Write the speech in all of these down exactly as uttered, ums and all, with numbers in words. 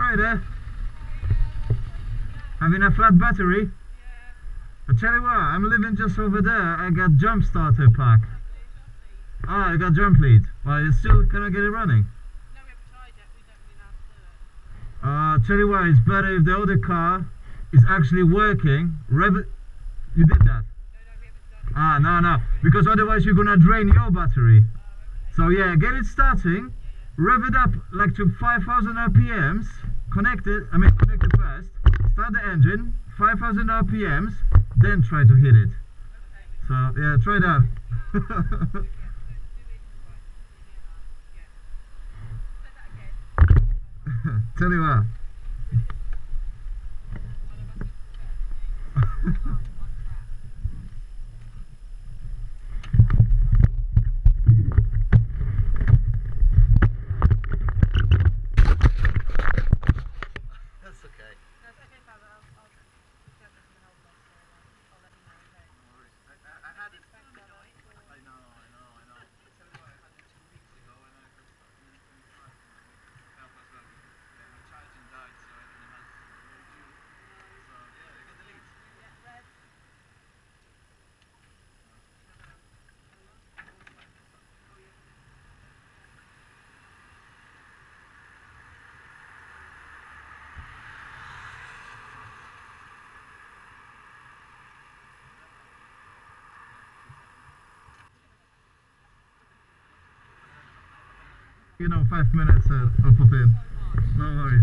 tried it? Having a flat battery? Yeah. I tell you what, I'm living just over there. I got jump starter pack. Ah, I got jump lead. Well, you still cannot get it running. No, we haven't tried it. We don't really know how to do it. Uh, tell you what, it's better if the other car is actually working. Rev it. You did that? No, no, we haven't done it. Ah, no, no. Because otherwise you're gonna drain your battery. So yeah, get it starting. Rev it up like to five thousand R P Ms. Connect it. I mean, connect it first. Start the engine. five thousand R P Ms. Then try to hit it. So yeah, try that. Tell you what. That's okay. That's okay, Father. I'll, I'll get this in the whole place, so I'll let you know, okay? No worries. I, I, I had it. I know, I know, I know. Tell you what, I had it two weeks ago and I got stuck in N twenty-five. Help as well. Yeah, my charging died, so everything has no juice. So yeah, I got the leads. Yeah, red. You know, five minutes uh, I'll pop in. No worries.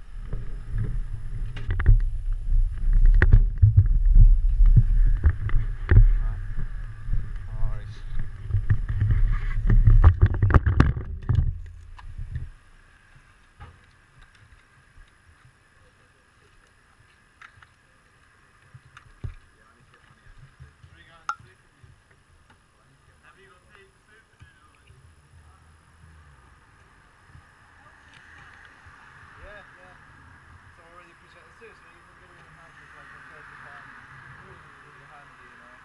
Seriously, you can get it in the house with like a thirty pound, really, really handy, you know.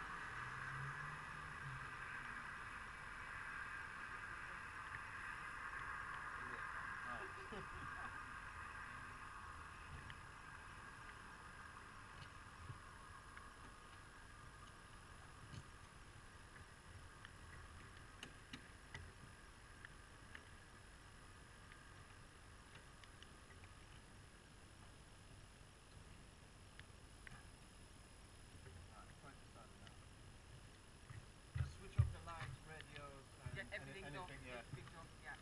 Is it? Oh. Everything's anything, off. yeah. Everything's off, yeah.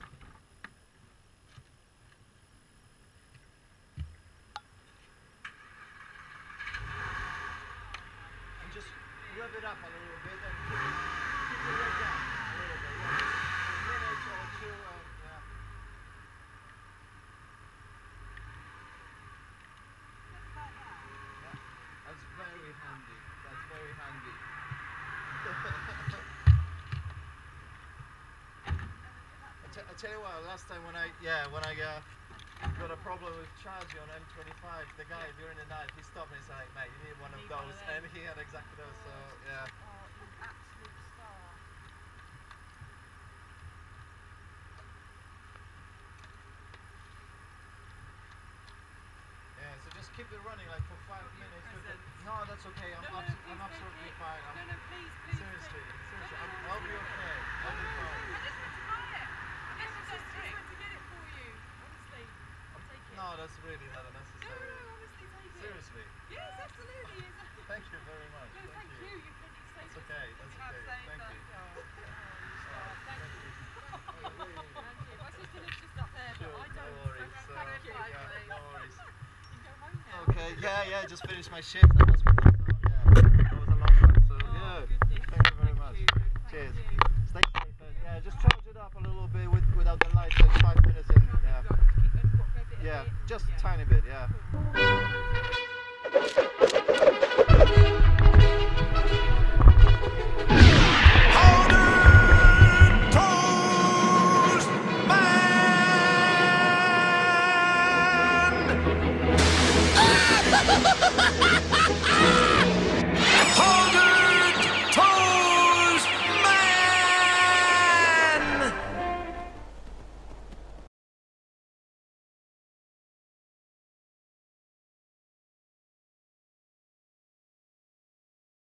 And just rev it up a little bit and keep it, keep the rev down a little bit. Yeah. A minute or two and yeah. Yeah. That's very handy. That's very handy. I tell you what, last time when I, yeah, when I uh, got a problem with charging on M twenty-five, the guy during the night, he stopped me and said, like, mate, you need one of those, and he had exactly those, so, yeah. Oh, you absolute star. Yeah, so just keep it running, like, for five minutes. With the, no, that's okay, I'm, No, no, abs please I'm absolutely take it. fine. I'm, No, no, please, please. seriously, take- seriously, No, no, I'm, I'll be okay, I'll be fine. I just went to buy it. I just, just went to get it for you. Honestly, I'll take it. No, that's really not No, unnecessary. no, no, honestly, take it. Seriously. Yes, absolutely. Thank you very much. No, thank you. You can you That's saved okay, us. that's You have okay. saved Thank us. you. Oh, oh, star. Oh, Thank thank you. you. Thank you. My sister lives just up there, Sure, but I no don't. worries. So So, thank you. yeah, no worries. You can go home now. Okay, yeah, yeah, just finished my shift at hospital, so yeah, that was a long one, so Oh, yeah, goodness. thank you very Thank much. you. Thank Cheers. you. Stay safe, and, yeah, just charge it up a little bit with, without the lights, like five minutes in, yeah. Yeah, just a tiny bit, yeah. Ha ha ha ha!